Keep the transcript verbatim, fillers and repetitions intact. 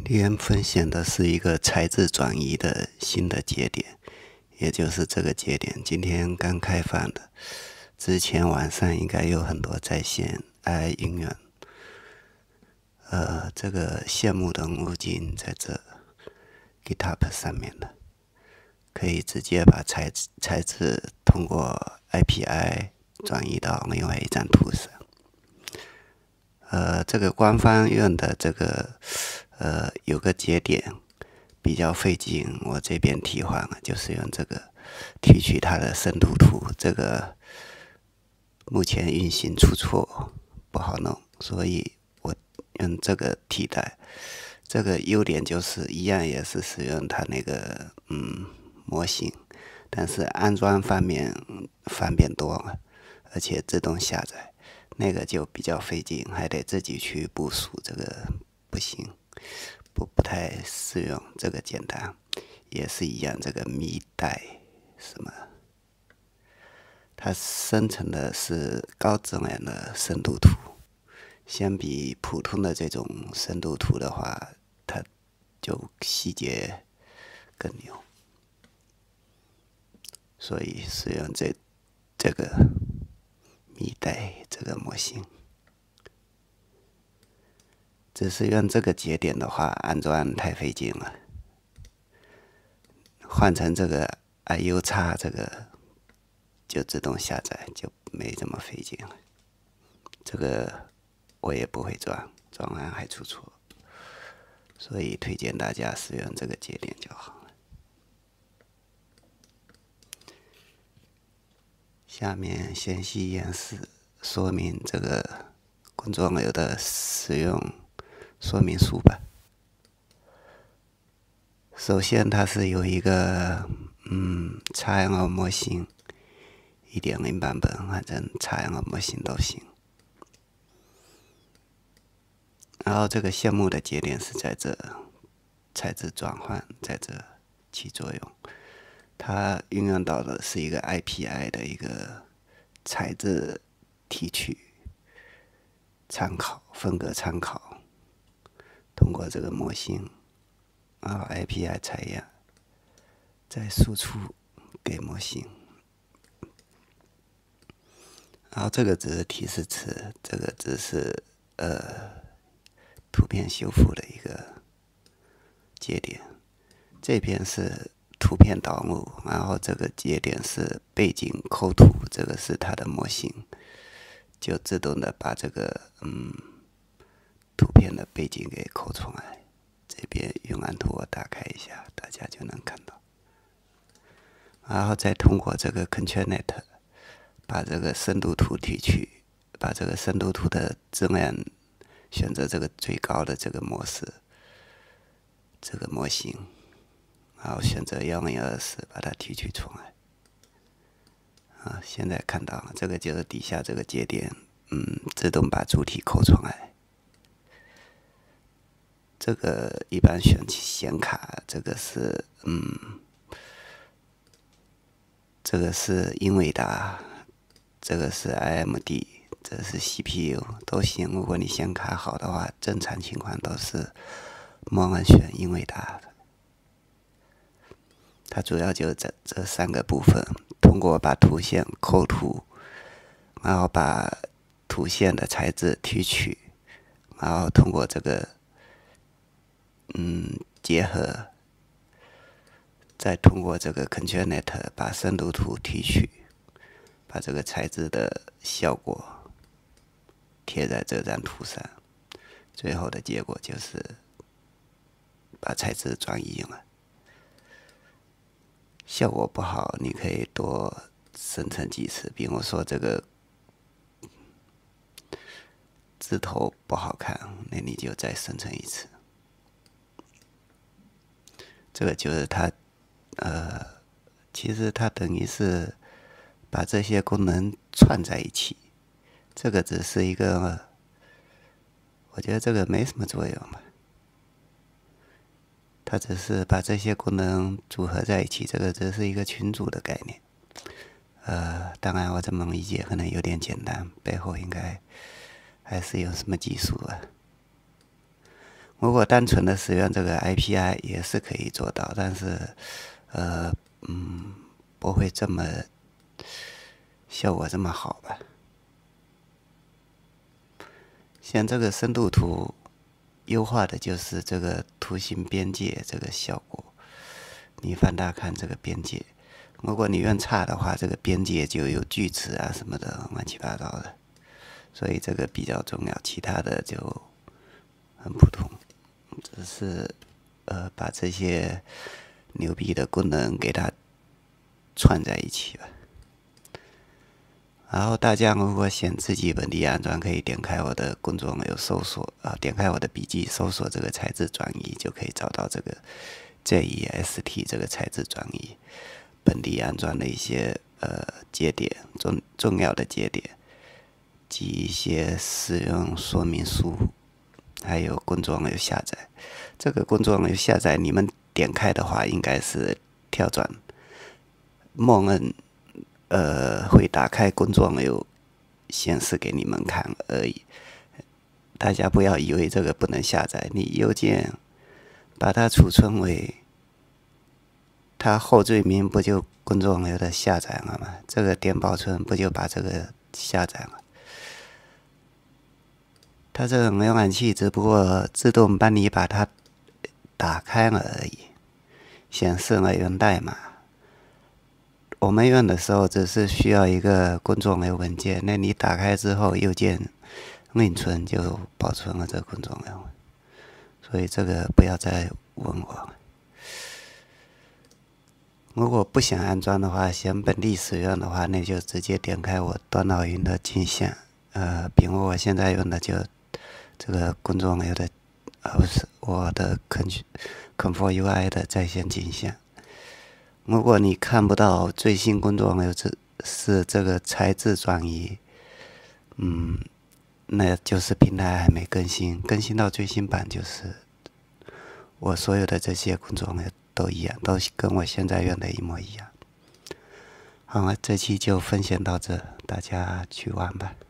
D M 分显的是一个材质转移的新的节点，也就是这个节点今天刚开放的，之前晚上应该有很多在线 I I 应用。呃，这个羡慕的路径在这 GitHub 上面的，可以直接把材质材质通过 A P I 转移到另外一张图上。呃，这个官方用的这个呃有个节点比较费劲，我这边替换了，就是用这个提取它的深度图，这个目前运行出错，不好弄，所以我用这个替代。这个优点就是一样也是使用它那个嗯模型，但是安装方面方便多了，而且自动下载。那个就比较费劲，还得自己去部署，这个不行，不不太适用。这个简单，也是一样。这个密带什么，它生成的是高质量的深度图，相比普通的这种深度图的话，它就细节更牛，所以使用这这个密带这个模型。只是用这个节点的话，安装太费劲了。换成这个 I U X 这个就自动下载，就没这么费劲了。这个我也不会装，装完还出错，所以推荐大家使用这个节点就好了。下面详细演示说明这个工作流的使用说明书吧。首先，它是有一个嗯 X M L 模型 一点零 版本，反正 X M L 模型都行。然后这个项目的节点是在这，材质转换在这起作用。它运用到的是一个 A P I 的一个材质提取参考分隔参考，通过这个模型，然后 A P I 采样，再输出给模型。然后这个只是提示词，这个只是呃图片修复的一个节点，这边是图片导入，然后这个节点是背景抠图，这个是它的模型，就自动的把这个嗯图片的背景给抠出来。这边用蓝图我打开一下，大家就能看到。然后再通过这个 ControlNet 把这个深度图提取，把这个深度图的质量选择这个最高的这个模式，这个模型，然后选择一零二四把它提取出来。啊，现在看到了，这个就是底下这个节点，嗯，自动把主体抠出来。这个一般选显卡，这个是嗯，这个是英伟达，这个是 A M D， 这是 C P U 都行。如果你显卡好的话，正常情况都是默认选英伟达的。它主要就这这三个部分，通过把图线抠图，然后把图线的材质提取，然后通过这个嗯结合，再通过这个 ControlNet 把深度图提取，把这个材质的效果贴在这张图上，最后的结果就是把材质转移了。效果不好，你可以多生成几次。比如说这个字头不好看，那你就再生成一次。这个就是它，呃，其实它等于是把这些功能串在一起。这个只是一个，我觉得这个没什么作用吧。它只是把这些功能组合在一起，这个只是一个群组的概念。呃，当然我这么理解可能有点简单，背后应该还是有什么技术啊。 如果单纯的使用这个 I P I 也是可以做到，但是呃嗯不会这么效果这么好吧。像这个深度图优化的就是这个图形边界这个效果，你放大看这个边界，如果你用差的话，这个边界就有锯齿啊什么的乱七八糟的，所以这个比较重要，其他的就很普通，只是呃把这些牛逼的功能给它串在一起吧。然后大家如果想自己本地安装，可以点开我的工作有搜索啊，点开我的笔记，搜索这个材质转移，就可以找到这个 J E S T 这个材质转移本地安装的一些呃节点，重重要的节点及一些使用说明书，还有工作有下载。这个工作有下载，你们点开的话，应该是跳转默认。呃，会打开工作流显示给你们看而已。大家不要以为这个不能下载，你邮件把它储存为，它后缀名不就工作流的下载了吗？这个点保存不就把这个下载了？它这个浏览器只不过自动帮你把它打开了而已，显示了源代码。我们用的时候只是需要一个工作流文件，那你打开之后，右键另存就保存了这个工作流，所以这个不要再问我了。如果不想安装的话，想本地使用的话，那就直接点开我端脑云的镜像，呃，比如我现在用的就这个工作流的，呃，不是我的 Control U I 的在线镜像。如果你看不到最新工作流是这个材质转移，嗯，那就是平台还没更新，更新到最新版就是我所有的这些工作流都一样，都跟我现在用的一模一样。好了，这期就分享到这，大家去玩吧。